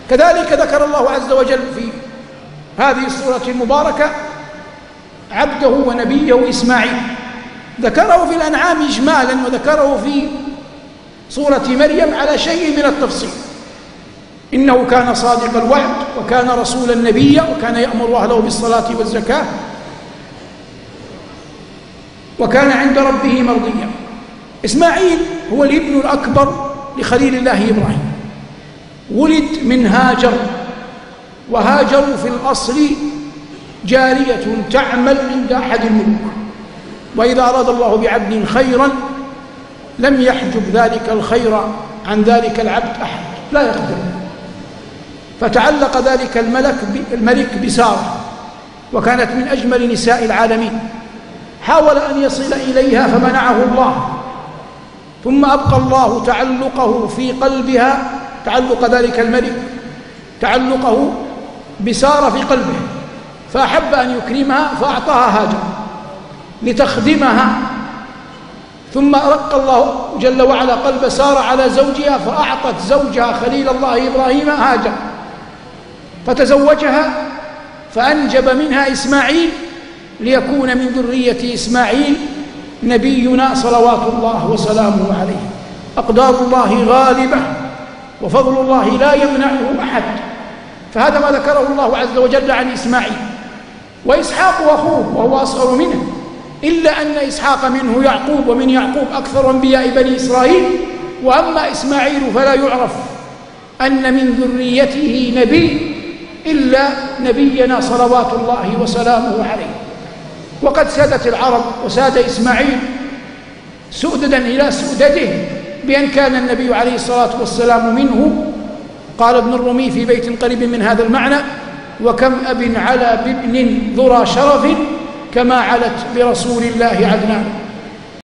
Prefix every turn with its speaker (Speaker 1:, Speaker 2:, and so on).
Speaker 1: كذلك ذكر الله عز وجل في هذه السورة المباركة عبده ونبيه إسماعيل، ذكره في الأنعام إجمالا وذكره في سورة مريم على شيء من التفصيل. إنه كان صادق الوعد وكان رسولا نبيا وكان يأمر أهله بالصلاة والزكاة وكان عند ربه مرضيا. إسماعيل هو الابن الأكبر لخليل الله إبراهيم، ولد من هاجر، وهاجر في الأصل جارية تعمل عند أحد الملوك، وإذا أراد الله بعبد خيرا لم يحجب ذلك الخير عن ذلك العبد أحد، لا يقدر. فتعلق ذلك الملك بسارة، وكانت من أجمل نساء العالمين، حاول أن يصل إليها فمنعه الله، ثم أبقى الله تعلقه في قلبها، تعلق ذلك الملك تعلقه بسارة في قلبه، فأحب أن يكرمها فأعطاها هاجر لتخدمها، ثم رق الله جل وعلا قلب سارة على زوجها فأعطت زوجها خليل الله إبراهيم هاجر، فتزوجها فأنجب منها إسماعيل ليكون من ذرية إسماعيل نبينا صلوات الله وسلامه عليه. أقدار الله غالبة وفضل الله لا يمنعه أحد، فهذا ما ذكره الله عز وجل عن إسماعيل. وإسحاق أخوه وهو أصغر منه، إلا أن إسحاق منه يعقوب، ومن يعقوب أكثر أنبياء بني إسرائيل. وأما إسماعيل فلا يعرف أن من ذريته نبي إلا نبينا صلوات الله وسلامه عليه. وقد سادت العرب وساد إسماعيل سؤددا إلى سؤدده بأن كان النبي عليه الصلاة والسلام منه. قال ابن الرومي في بيت قريب من هذا المعنى: وكم أب على بابن ذرى شرف كما علت برسول الله عدنان.